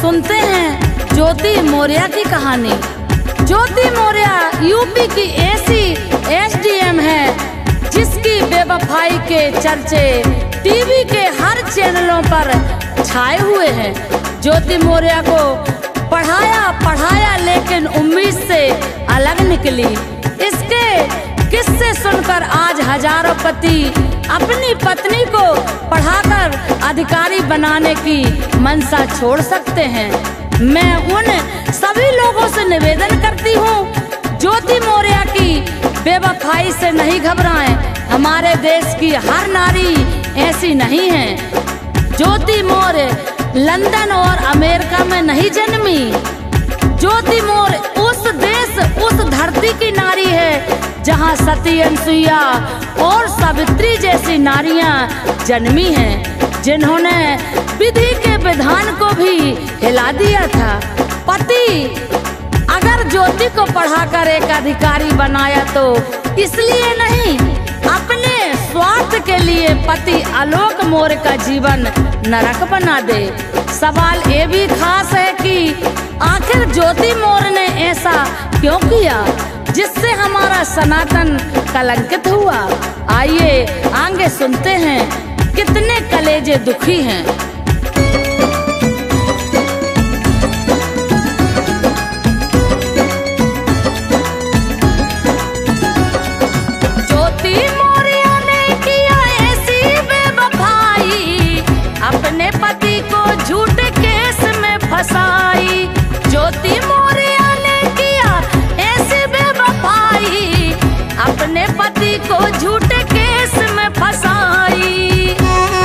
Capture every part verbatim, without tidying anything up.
सुनते हैं ज्योति मौर्य की कहानी। ज्योति मौर्य यूपी की ऐसी एसडीएम है जिसकी बेवफाई के चर्चे टीवी के हर चैनलों पर छाए हुए हैं। ज्योति मौर्य को पढ़ाया पढ़ाया लेकिन उम्मीद से अलग निकली। इसके किस्से सुनकर आज हजारों पति अपनी पत्नी को पढ़ाकर अधिकारी बनाने की मंशा छोड़ सकते हैं। मैं उन सभी लोगों से निवेदन करती हूँ, ज्योति मौर्य की बेवफाई से नहीं घबराएं। हमारे देश की हर नारी ऐसी नहीं है। ज्योति मौर्य लंदन और अमेरिका में नहीं जन्मी। ज्योति मौर्य उस देश उस धरती की नारी है जहां सती अनसुईया और सावित्री जैसी नारियां जन्मी हैं, जिन्होंने विधि के विधान को भी हिला दिया था। पति अगर ज्योति को पढ़ाकर एक अधिकारी बनाया तो इसलिए नहीं, अपने स्वार्थ के लिए पति आलोक मौर्य का जीवन नरक बना दे। सवाल ये भी खास है कि आखिर ज्योति मौर्य ने ऐसा क्यों किया जिससे हमारा सनातन कलंकित हुआ। आइए आगे सुनते हैं कितने कलेजे दुखी हैं। ज्योति मौर्य ने किया ऐसी बेवफाई, अपने पति को झूठे केस में फंसाई। ज्योति मौर्य ने किया ऐसी बेवफाई, अपने पति को झूठे केस में फंसाई।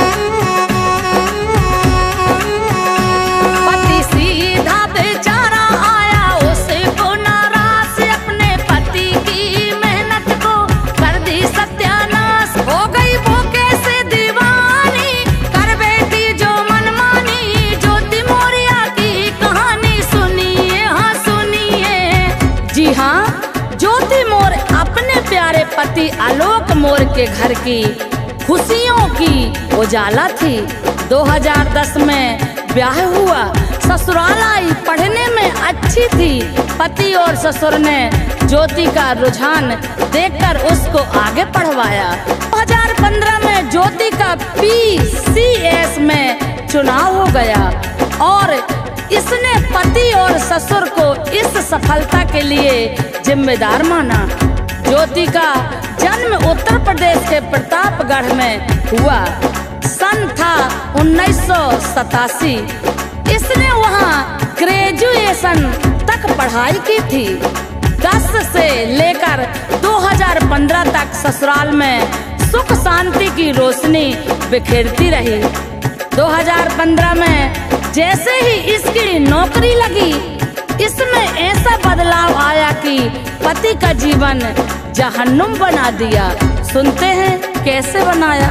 पति सीधा बेचारा आया उसको नाराज, अपने पति की मेहनत को कर दी सत्यानाश। हो गई वो कैसे दीवानी, कर बैठी जो मनमानी। ज्योति मौर्य की कहानी सुनिए, हाँ सुनिए। जी हाँ, ज्योति मौर्य अपने प्यारे पति आलोक मौर्य के घर की खुशियों की उजाला थी। दो हज़ार दस में ब्याह हुआ, ससुराल आई, पढ़ने में अच्छी थी। पति और ससुर ने ज्योति का रुझान देखकर उसको आगे पढ़वाया। दो हज़ार पंद्रह में ज्योति का पीसीएस में चुनाव हो गया और इसने पति और ससुर को इस सफलता के लिए जिम्मेदार माना। ज्योति का जन्म उत्तर प्रदेश के प्रतापगढ़ में हुआ। सन था उन्नीस सौ सतासी। इसने वहाँ ग्रेजुएशन तक पढ़ाई की थी। दस से लेकर दो हज़ार पंद्रह तक ससुराल में सुख शांति की रोशनी बिखेरती रही। दो हज़ार पंद्रह में जैसे ही इसकी नौकरी लगी, इसमें ऐसा बदलाव आया कि पति का जीवन जहन्नुम बना दिया। सुनते हैं कैसे बनाया।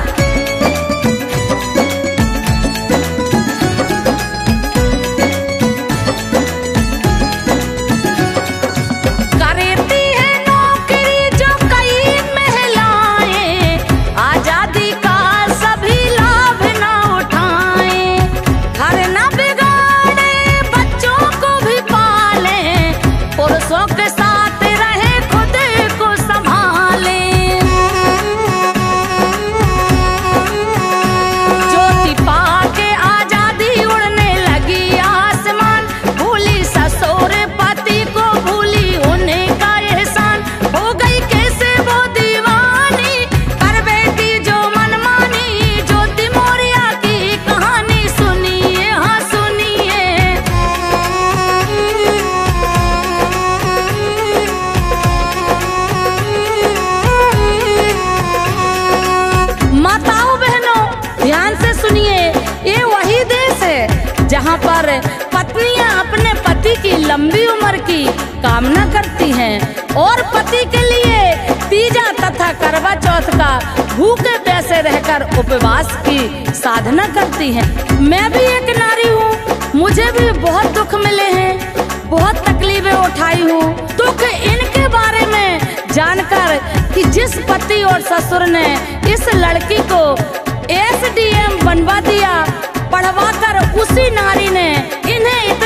जहाँ पर पत्नियां अपने पति की लंबी उम्र की कामना करती हैं और पति के लिए तीजा तथा करवा चौथ का भूखे प्यासे रहकर उपवास की साधना करती हैं। मैं भी एक नारी हूँ, मुझे भी बहुत दुख मिले हैं, बहुत तकलीफें उठाई हूँ। दुख इनके बारे में जानकर कि जिस पति और ससुर ने इस लड़की को एसडीएम बनवा दिया, पढ़वा कर उसी नारी ने इन्हें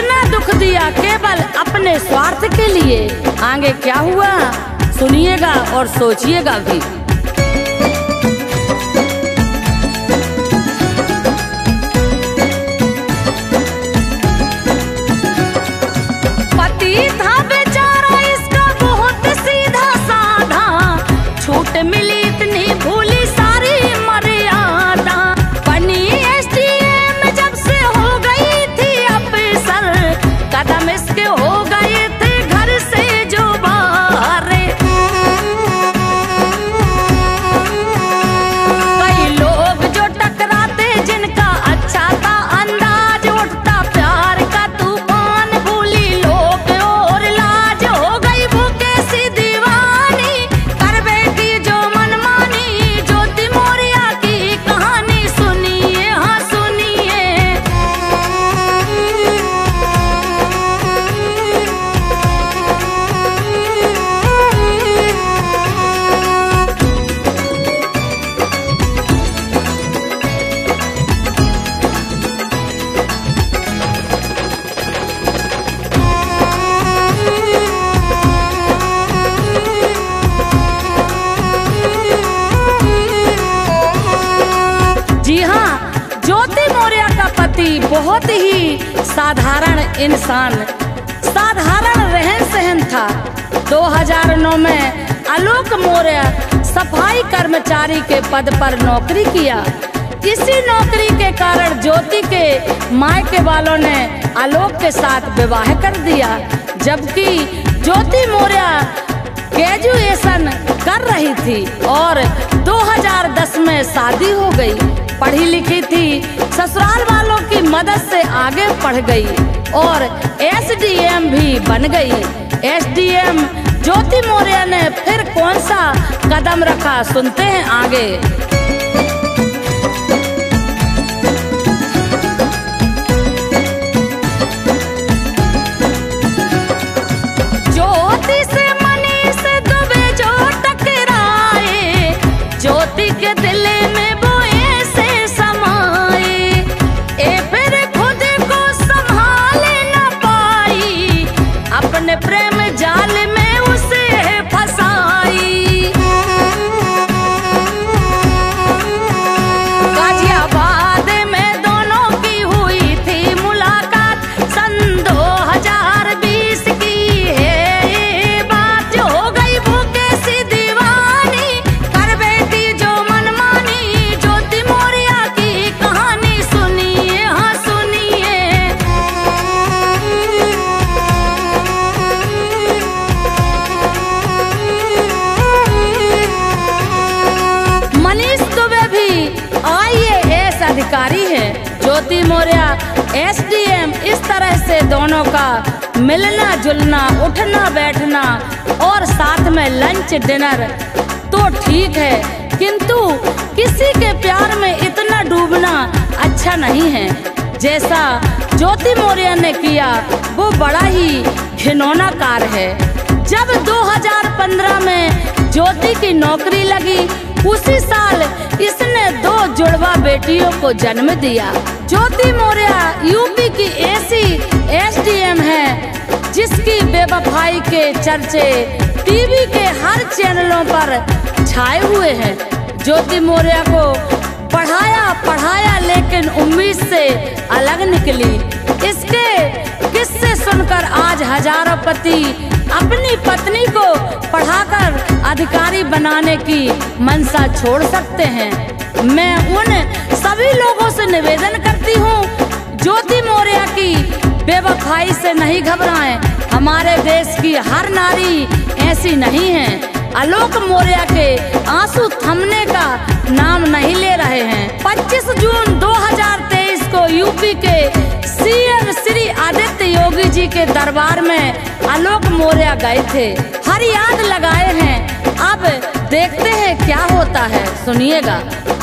केवल अपने स्वार्थ के लिए। आगे क्या हुआ सुनिएगा और सोचिएगा भी। पति था बेचारा इसका बहुत सीधा साधा, छूट मिली इतनी भूली सारी मर्यादा। बनी एसडीएम जब से हो गई थी अफसर, कदम इसके हो गए थे घर से जो बाहर। कई लोग जो टकराते जिनका अच्छा था अंदाज, उठता प्यार का तूफान, भूली लोग और लाज। हो गई वो कैसी दीवानी, कर बैठी जो मनमानी। ज्योति मौर्या की कहानी सुनिए, हाँ सुनिए। जी हाँ, ज्योति मौर्या का पति बहुत ही साधारण इंसान, साधारण रहन सहन था। दो हज़ार नौ में आलोक मौर्य सफाई कर्मचारी के पद पर नौकरी किया। इसी नौकरी के कारण ज्योति के मायके वालों ने आलोक के साथ विवाह कर दिया, जबकि ज्योति मौर्य ग्रेजुएशन कर रही थी और दो हज़ार दस में शादी हो गई। पढ़ी लिखी थी, ससुराल वालों की मदद से आगे बढ़ गई और एसडीएम भी बन गई। एसडीएम ज्योति मौर्य ने फिर कौन सा कदम रखा सुनते हैं आगे। ज्योति से मनीष दुबे जो टकराए, ज्योति के दिल में वो ऐसे समाए। ए फिर खुद को संभाल न पाई, अपने प्रेम जाल में उसे फंसाई। गाजियाबाद में दोनों की हुई थी मुलाकात, सन दो हज़ार बीस की है ये बात। हो गई वो कैसी दीवानी, कर बैठी जो मनमानी। ज्योति मौर्या की कहानी सुनिए, हाँ सुनिए। मनीष दुबे भी आईएएस अधिकारी है, ज्योति मौर्य एसडीएम। इस तरह से दोनों का मिलना जुलना, उठना बैठना और साथ में लंच डिनर तो ठीक है, किंतु किसी के प्यार में इतना डूबना अच्छा नहीं है। जैसा ज्योति मौर्य ने किया वो बड़ा ही घिनौना कार्य है। जब दो हज़ार पंद्रह में ज्योति की नौकरी लगी, उसी साल इसने दो जुड़वा बेटियों को जन्म दिया। ज्योति मौर्य यूपी की ऐसी एसडीएम है जिसकी बेवफाई के चर्चे टीवी के हर चैनलों पर छाए हुए हैं। ज्योति मौर्य को पढ़ाया पढ़ाया लेकिन उम्मीद से अलग निकली। इसके किस्से सुनकर आज हजारों पति अपनी पत्नी को पढ़ाकर अधिकारी बनाने की मंशा छोड़ सकते हैं। मैं उन सभी लोगों से निवेदन करती हूँ, ज्योति मौर्य की बेवफाई से नहीं घबराएं। हमारे देश की हर नारी ऐसी नहीं है। आलोक मौर्य के आंसू थमने का नाम नहीं ले रहे हैं। पच्चीस जून दो हज़ार तेईस को यूपी के सीएम श्री आदित्य योगी जी के दरबार में आलोक मौर्य गए थे, हर याद लगाए हैं। अब देखते हैं क्या होता है, सुनिएगा।